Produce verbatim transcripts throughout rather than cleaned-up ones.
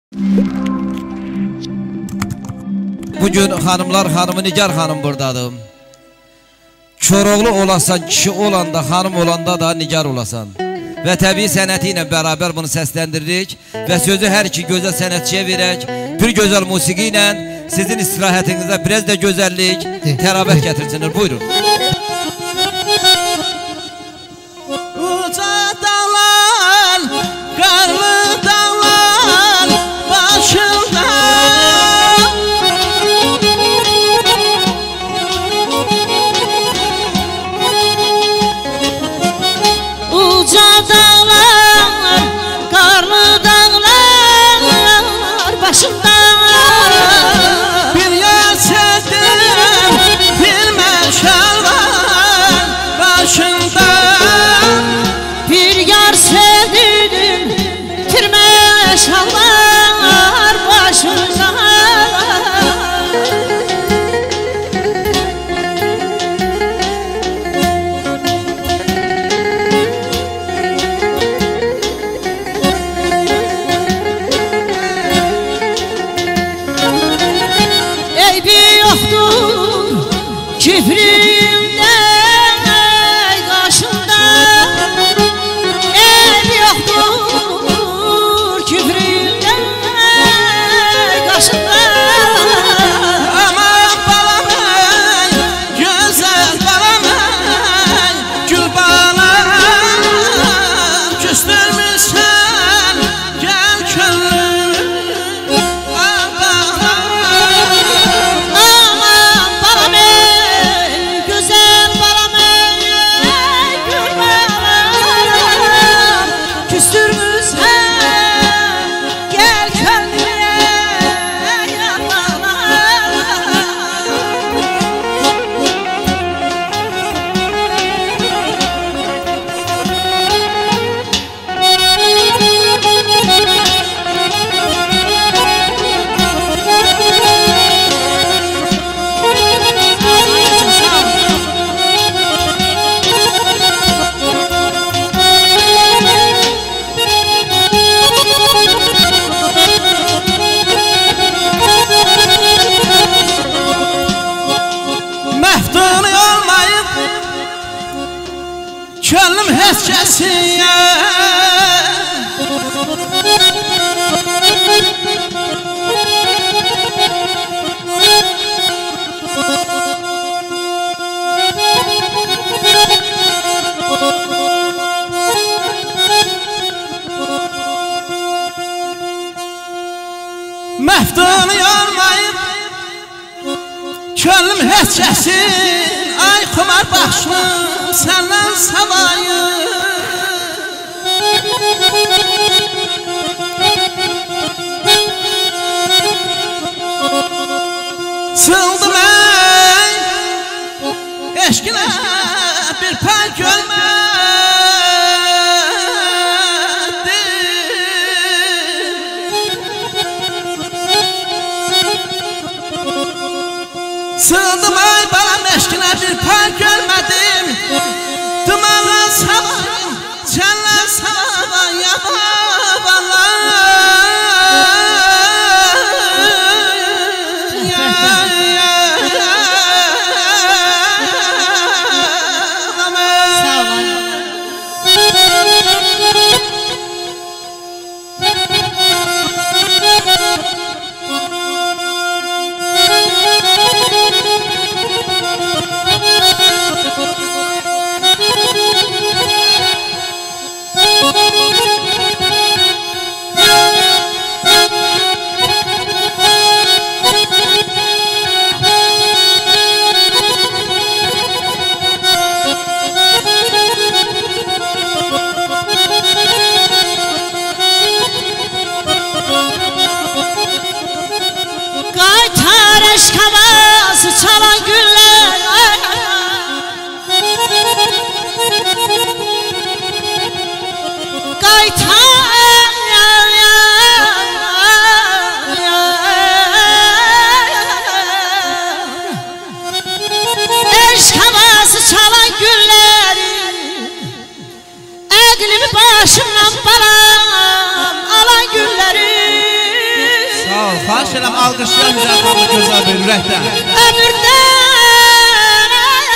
Bugün hanımlar hanımı Nigar hanım buradadır. Çoroğlu olasan, kişi olanda, hanım olanda da Nigar olasan. Ve tabi sənəti beraber bunu seslendiririk ve sözü her iki güzel sənətçiyə verək. Bir güzel musiki ile sizin istirahatinize biraz da güzellik, terabeh getirsinler. Buyurun. Uca dağlar, karlı dağlar başımda. Uca dağlar, karlı dağlar başımda. Bir yer sevdim, bir meşal var başımda. Bir yar sevdim, bir meşal var başımda. Küfrümde karşımda el yoktur, küfrümde karşımda. Aman balam ey, güzel balam ey, gül balam, küstürmüşsen gel könlüm. Könlüm heç kəsiyə Məftunu yormayıb könlüm heç kəsin. Ay xumar başım səndən savayı. Sıldım ey eşkinə bir pay görmədim. Sıldım ey balam eşkinə bir pay görmədim. Dumanla savayım, sənlə savayım vallahi. Qaytar eşq havası çalan güller. Qaytar eşq havası çalan gülleri. Əqlimi başımdan balam alan gülleri. ol. Xahiş edirəm alqışlar Nizar xanımı gözəl bir ürəkdən. Ömürdən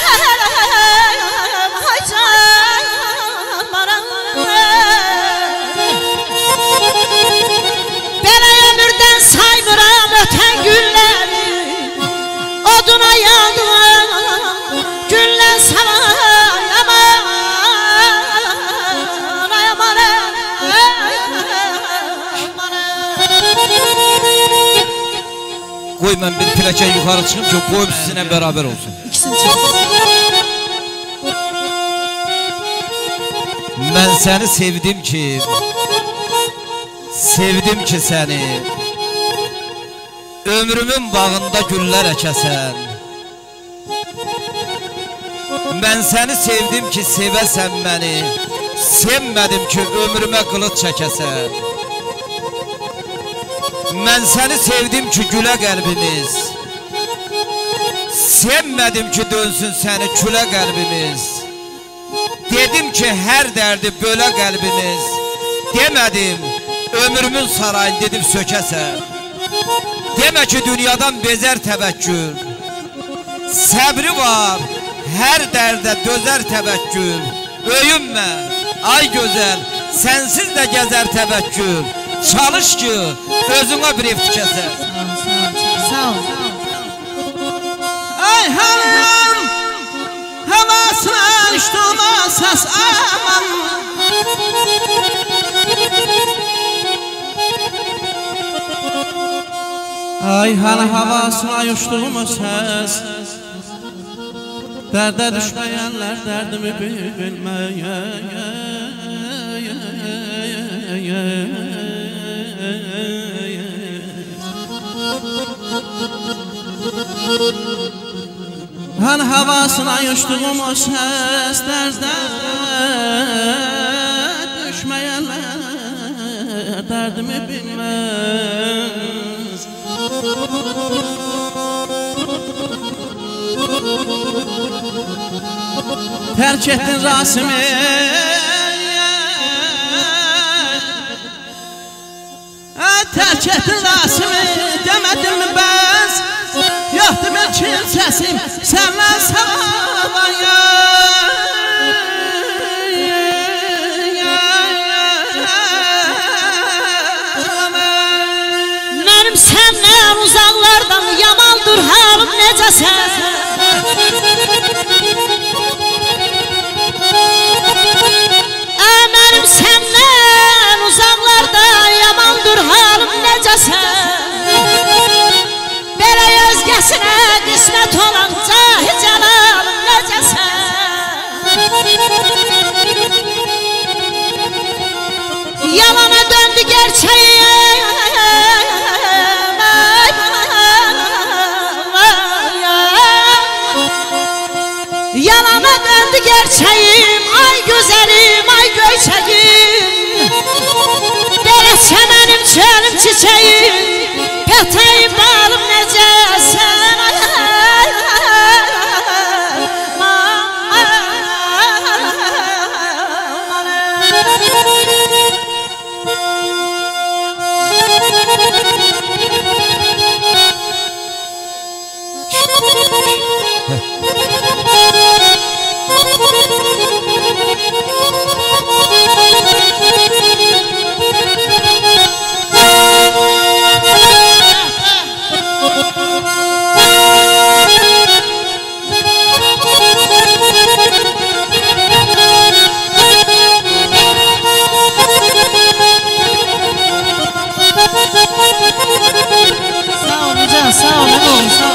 haycan maram. Belə ömürdən saymıram ötən günləri. Oduna yandım günlər savayamam. Qoy mən bir piləkən yuxarı çıxım ki, qoyum sizinlə bərabər olsun. İkisini çək. Mən səni sevdim ki, sevdim ki səni, ömrümün bağında güllər əkəsən. Mən səni sevdim ki, sevəsən məni, sevmədim ki, ömrümə qılıq çəkəsən. Mən səni sevdim ki, gülə qəlbimiz, sevmədim ki, dönsün səni külə qəlbimiz. Dedim ki, hər dərdi bölə qəlbimiz, demədim, ömrümün sarayını dedib sökəsən. Demə ki, dünyadan bezər təvəkkül, səbri var, hər dərdə dözər təvəkkül. Öyünmə, ay gözəl, sənsiz də gəzər təvəkkül. Çalış ki, özünə bir ev tikəsən. Sağ ol. Ay hanım, havasına düşdüm səs aman. Ay hanı havasına düşdüm səs, dərdə düşməyənlər dərdimi bilməyə. Hani havasına uçtuğum o ses dərdə düşməyənlər dərdimi bilməz. Terk ettin Rasimi, terk ettin Rasimi, demedim mi ben? Yoktu ben kimsesim, senle savaya. Benim senden uzaklardan yamandır halim necəsə. Benim senden uzaklarda yamandır halim necəsə. Belə özgəsinə qismət olan cahi cəlalım necəsə. Yalana döndü gerçeğim, yalana döndü gerçeğim, ay güzelim, ay göçeğim. Deretse benim çölüm çiçeğim, peteğim bağım necəsən. Sağ ol hocam, sağ ol oğlum, sağ ol.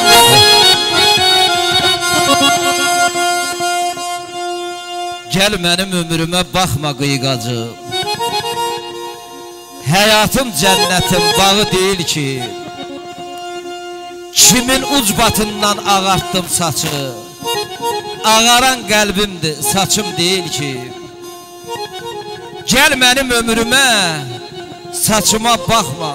Gel mənim ömrümə baxma qıyğacı. Həyatım cənnətin bağı deyil ki, kimin ucbatından ağartdım saçı. Ağaran qəlbimdir, saçım deyil ki. Gel mənim ömrümə, saçıma baxma.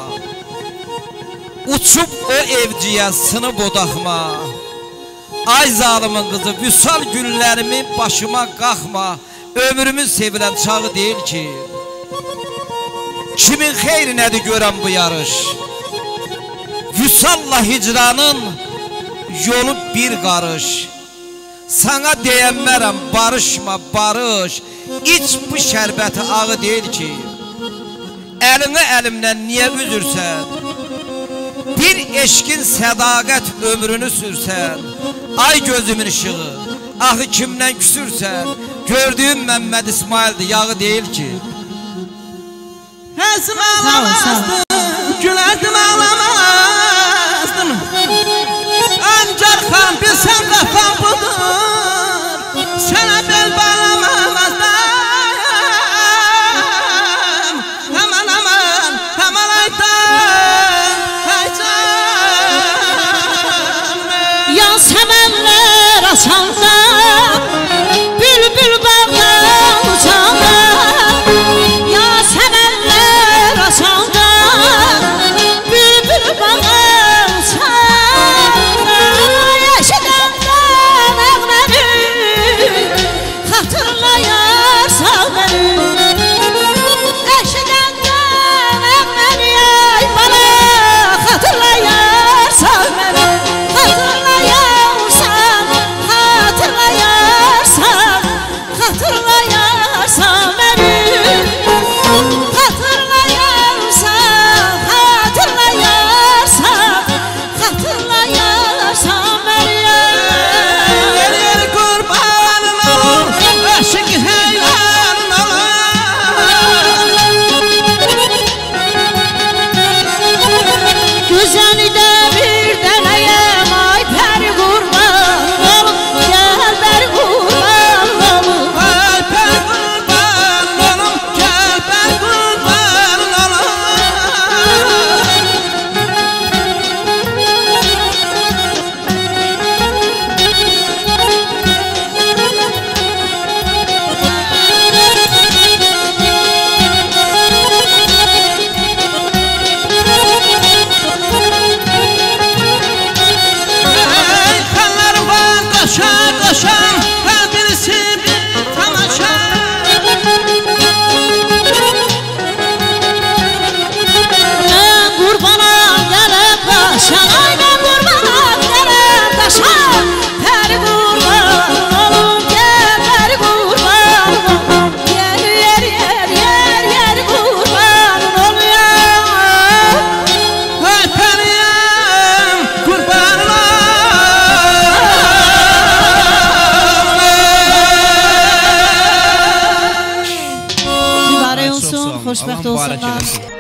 Uçub o evciyə sınıb odaxma. Ay zalimin qızı, vüsal günlərimi başıma qalxma. Ömrümün sevilən çağı deyil ki. Kimin xeyri nədir görən bu yarış? Vüsalla hicranın yolu bir qarış. Sana deyənmərəm barışma barış. İç bu şərbəti ağı deyil ki. Əlini əlimdən niyə üzürsən? Bir eşkin sədaqət ömrünü sürsən. Ay gözümün ışığı, ahı kimdən küsürsən? Gördüğüm Məmməd İsmail'dir, yağı deyil ki. Həzm ağlamazdım, gülərdim ağlamazdım. Ancaq xan bilsən qafam budur, sənə bel bağlamamazdım. Aman aman, aman aydan, aydan. Yan səmənlər açanda, bülbül bağdan uçanda. Yan səmənlər açanda, bülbül bağdan uçanda. Eşidəndə nəğməni, xatırlayarsan məni. Eşidəndə nəğməni, ay bana, xatırlayarsan məni. Xatırlayarsan, xatırlayarsan, xatırlayarsan məni. Xatırlayarsan, xatırlayarsan, xatırlayarsan məni. Yer yer qurbanın olur, aşık heylanın olur. Güzeli de bir deneyem, ay peri kurban olum. Gel peri kurban olum. Ay per qurbanın olum, gel per qurbanın olum. Ey xanlar var qoşa qoşa, hər birisi bir tamaşa. Ben kurbana gelip kaşan, ay ben kurbana gelip kaşan. Peri kurban olum, gel peri kurban olum. Yer yer yer yer yer kurban oluyor. Ay periyem qurbanın olum. Mübarək olsun, xoşbəxt olsunlar.